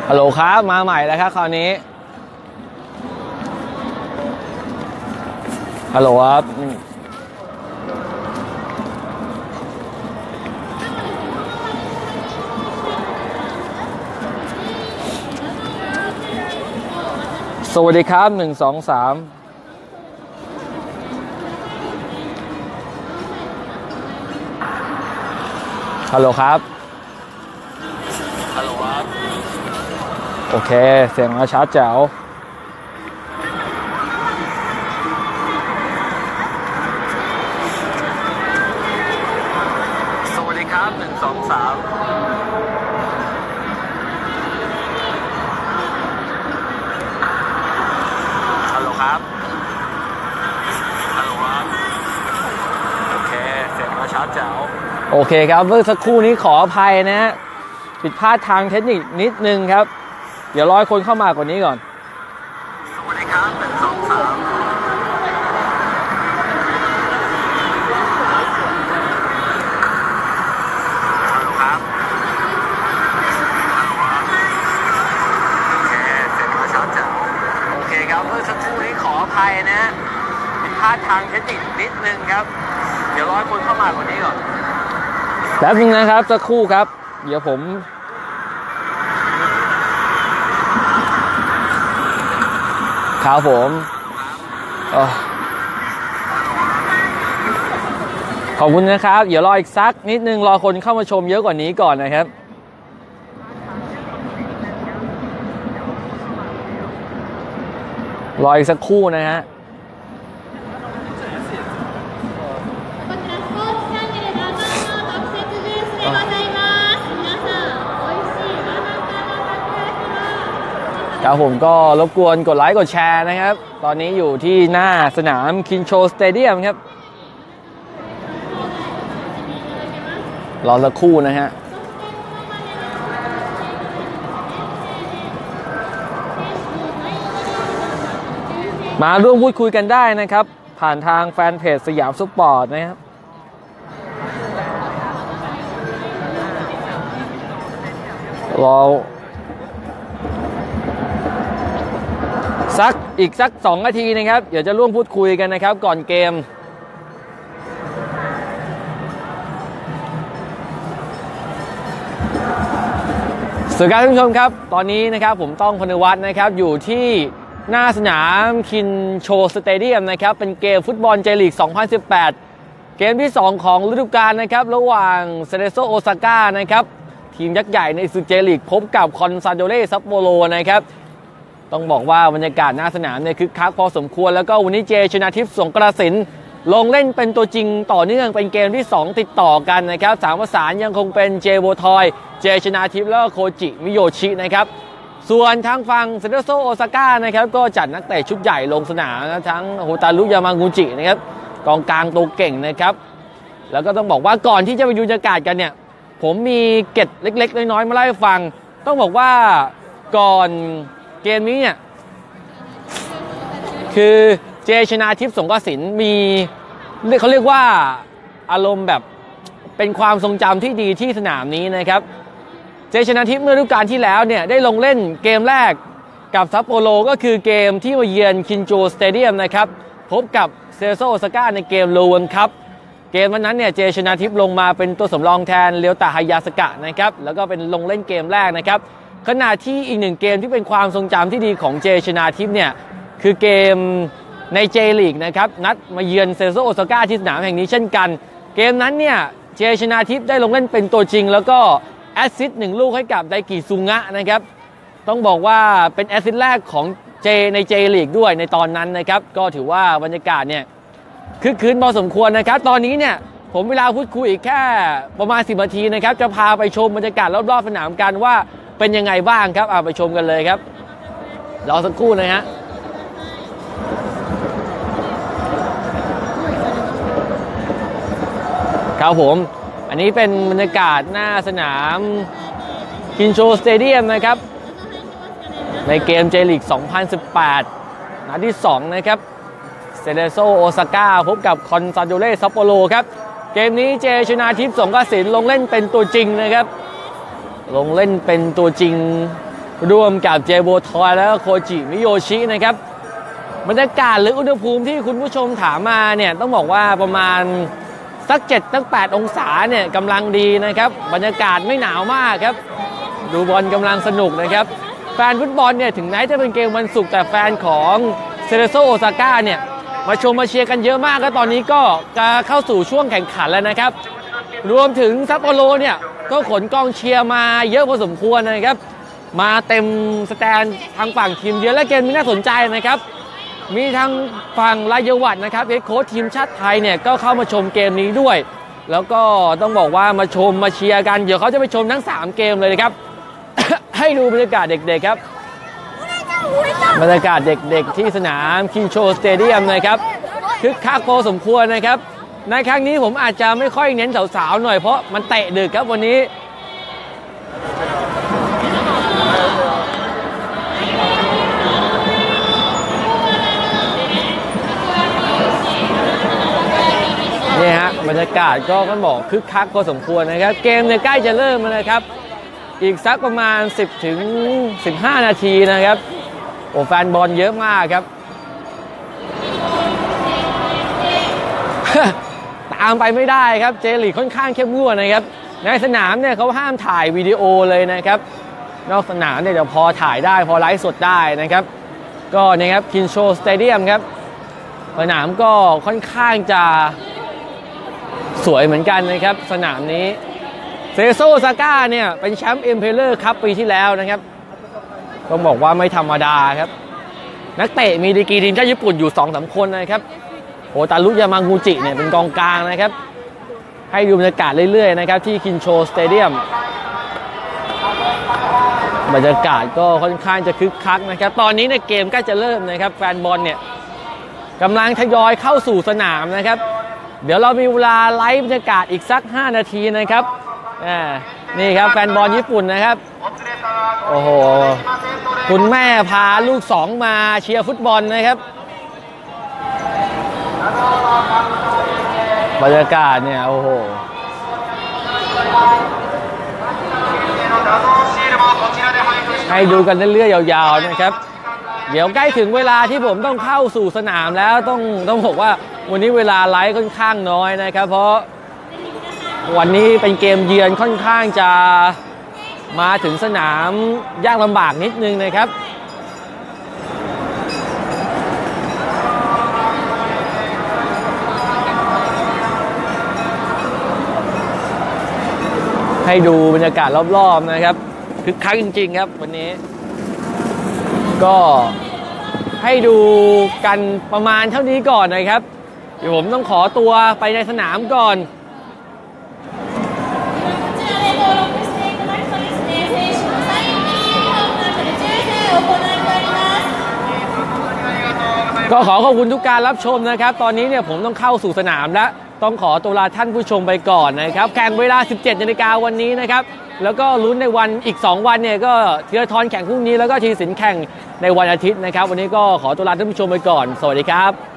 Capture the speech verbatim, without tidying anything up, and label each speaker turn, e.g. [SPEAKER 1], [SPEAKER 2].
[SPEAKER 1] ฮัลโหลครับมาใหม่แล้วครับคราวนี้ฮัลโหลครับสวัสดีครับหนึ่งสองสามฮัลโหลครับฮัลโหลครับโอเคเสียงมาชัดแจ๋วสวัสดีครับหนึ่งสองสามฮัลโหลครับฮัลโหลครับโอเคเสียงมาชัดแจ๋วโอเคครับเมื่อสักครู่นี้ขออภัยนะฮะผิดพลาดทางเทคนิคนิดนึงครับเดี๋ยวรอให้คนเข้ามากว่านี้ก่อนสวัสดีครับหนึ่งสองสามฮัลโหลครับฮัลโหลครับโอเคเสียงมาชัดแจ๋วโอเคครับเมื่อสักครู่นี้ขออภัยนะผิดพลาดทางเทคนิคนิดนึงครับเดี๋ยวรอให้คนเข้ามากว่านี้ก่อนแป๊บนึงนะครับสักครู่ครับเดี๋ยวผมครับผมขอบคุณนะครับเดี๋ยวรออีกสักนิดนึงรอคนเข้ามาชมเยอะกว่านี้ก่อนนะครับรออีกสักครู่นะฮะครับผมก็รบกวนกดไลค์กดแชร์นะครับตอนนี้อยู่ที่หน้าสนามคินโชสเตเดียมครับรอสักครู่นะฮะมาร่วมพูดคุยกันได้นะครับผ่านทางแฟนเพจสยามสปอร์ตนะครับรอสักอีกสักสองนาทีนะครับเดี๋ยวจะร่วมพูดคุยกันนะครับก่อนเกมสวัสดีครับท่านผู้ชมครับตอนนี้นะครับผมต้องพนวัฒน์นะครับอยู่ที่หน้าสนามคินโชสเตเดียมนะครับเป็นเกมฟุตบอลเจลีกสองพันสิบแปดเกมที่สองของฤดูกาลนะครับระหว่างเซเลโซโอซาก้านะครับทีมยักษ์ใหญ่ในศึกเจลีกพบกับคอนซาโดเรซัปโปโรนะครับต้องบอกว่าบรรยากาศหน้าสนามเนี่ยคึกคักพอสมควรแล้วก็วันนี้เจชนาทิพย์สงกระสินลงเล่นเป็นตัวจริงต่อเนื่องเป็นเกมที่สองติดต่อกันนะครับสามประสานยังคงเป็นเจโบทอยเจชนาทิพย์แล้วก็โคจิมิโยชินะครับส่วนทางฝั่งเซนโตโซโอซาก้านะครับก็จัดนักเตะชุดใหญ่ลงสนามนะทั้งโฮตารุยามางูจินะครับกองกลางตัวเก่งนะครับแล้วก็ต้องบอกว่าก่อนที่จะไปดูบรรยากาศกันเนี่ยผมมีเกร็ดเล็กๆน้อยๆมาเล่าให้ฟังต้องบอกว่าก่อนเกมนี้เนี่ยคือเจชนาทิพย์สงกระสินมีเขาเรียกว่าอารมณ์แบบเป็นความทรงจำที่ดีที่สนามนี้นะครับเจชนาทิพย์เมื่อฤดูกาลที่แล้วเนี่ยได้ลงเล่นเกมแรกกับซัปโปโรก็คือเกมที่มาเยือนคินโจสเตเดียมนะครับพบกับเซเลโซโอซาก้าในเกมโลวันคัพเกมวันนั้นเนี่ยเจชนาทิพย์ลงมาเป็นตัวสำรองแทนเรียวตะฮายาสกะนะครับแล้วก็เป็นลงเล่นเกมแรกนะครับขณะที่อีกหนึ่งเกมที่เป็นความทรงจำที่ดีของเจชนาทิพย์เนี่ยคือเกมในเจลีกนะครับนัดมาเยือนเซเลโซโอซาก้าที่สนามแห่งนี้เช่นกันเกมนั้นเนี่ยเจชนาทิพย์ได้ลงเล่นเป็นตัวจริงแล้วก็แอสซิสต์หนึ่งลูกให้กับไดกิซุงะนะครับต้องบอกว่าเป็นแอสซิสต์แรกของเจในเจลีกด้วยในตอนนั้นนะครับก็ถือว่าบรรยากาศเนี่ยคึกคืนพอสมควรนะครับตอนนี้เนี่ยผมเวลาพูดคุยอีกแค่ประมาณสิบนาทีนะครับจะพาไปชมบรรยากาศรอบๆสนามกันว่าเป็นยังไงบ้างครับเอาไปชมกันเลยครับรอสักครู่นะฮะครับผมอันนี้เป็นบรรยากาศหน้าสนามคินโชสเตเดียมนะครับในเกมเจลีกสองพันสิบแปดนัดที่สองนะครับเซเลโซโอซาก้าพบกับคอนซาโดเรซัปโปโรครับเกมนี้เจชนาทิพย์สงกระสินลงเล่นเป็นตัวจริงนะครับลงเล่นเป็นตัวจริงร่วมกับเจโบทอยแล้วก็โคจิมิโยชินะครับบรรยากาศหรืออุณหภูมิที่คุณผู้ชมถามมาเนี่ยต้องบอกว่าประมาณสักเจ็ดตั้งแปดองศาเนี่ยกำลังดีนะครับบรรยากาศไม่หนาวมากครับดูบอลกำลังสนุกนะครับแฟนฟุตบอลเนี่ยถึงแม้จะเป็นเกมวันศุกร์แต่แฟนของเซเลโซโอซาก้าเนี่ยมาชมมาเชียร์กันเยอะมากแล้วตอนนี้ก็จะเข้าสู่ช่วงแข่งขันแล้วนะครับรวมถึงซัปโปโรเนี่ยก็ขนกองเชียร์มาเยอะพอสมควรนะครับมาเต็มสแตนทางฝั่งทีมเยอะและเกมนี้น่าสนใจนะครับมีทางฝั่งรายวัฒน์นะครับเฮดโค้ชทีมชาติไทยเนี่ยก็เข้ามาชมเกมนี้ด้วยแล้วก็ต้องบอกว่ามาชมมาเชียร์กันเดี๋ยวเขาจะไปชมทั้งสามเกมเลยนะครับ ให้ดูบรรยากาศเด็กๆครับบรรยากาศเด็กๆที่สนามคินโชสเตเดียมนะครับคึกคักพอสมควรนะครับในครั้งนี้ผมอาจจะไม่ค่อยเน้นสาวๆหน่อยเพราะมันเตะดึกครับวันนี้นี่ฮะบรรยากาศก็ต้องบอกคึกคักพอสมควรนะครับเกมเนี่ยใกล้จะเริ่มแล้วนะครับอีกสักประมาณสิบถึงสิบห้านาทีนะครับโอ้แฟนบอลเยอะมากครับ ตามไปไม่ได้ครับเจลีกค่อนข้างเข้มงวดนะครับในสนามเนี่ยเขาห้ามถ่ายวิดีโอเลยนะครับนอกสนามเนี่ยจะพอถ่ายได้พอไลฟ์สดได้นะครับก็นะครับคินโชสเตเดียมครับสนามก็ค่อนข้างจะสวยเหมือนกันนะครับสนามนี้เซโซโอซาก้าเนี่ยเป็นแชมป์เอ็มเพลเลอร์คัพปีที่แล้วนะครับต้องบอกว่าไม่ธรรมดาครับนักเตะมีดีกรีทีมชาติญี่ปุ่นอยู่ สองสาม คนนะครับโอตารุยามางูจิเนี่ยเป็นกองกลางนะครับให้ดูบรรยากาศเรื่อยๆนะครับที่คินโชสเตเดียมบรรยากาศก็ค่อนข้างจะคึกคักนะครับตอนนี้ในเกมใกล้จะเริ่มนะครับแฟนบอลเนี่ยกำลังทยอยเข้าสู่สนามนะครับเดี๋ยวเรามีเวลาไลฟ์บรรยากาศอีกสักห้านาทีนะครับนี่ครับแฟนบอลญี่ปุ่นนะครับโอ้โหคุณแม่พาลูกสองมาเชียร์ฟุตบอลนะครับบรรยากาศเนี่ยโอ้โหให้ดูกันเรื่อยๆยาวๆนะครับเดี๋ยวใกล้ถึงเวลาที่ผมต้องเข้าสู่สนามแล้วต้องต้องบอกว่าวันนี้เวลาไลฟ์ค่อนข้างน้อยนะครับเพราะวันนี้เป็นเกมเยือนค่อนข้างจะมาถึงสนามยากลำบากนิดนึงนะครับให้ดูบรรยากาศรอบๆนะครับคึกคักจริงๆครับวันนี้ก็ให้ดูกันประมาณเท่านี้ก่อนนะครับเดี๋ยวผมต้องขอตัวไปในสนามก่อนก็ขอขอบคุณทุกการรับชมนะครับตอนนี้เนี่ยผมต้องเข้าสู่สนามแล้วต้องขอตัวลาท่านผู้ชมไปก่อนนะครับแข่งเวลา สิบเจ็ดนาฬิกาวันนี้นะครับแล้วก็ลุ้นในวันอีกสองวันเนี่ยก็ธีรทรแข่งพรุ่งนี้แล้วก็ธีรศิลป์แข่งในวันอาทิตย์นะครับวันนี้ก็ขอตัวลาท่านผู้ชมไปก่อนสวัสดีครับ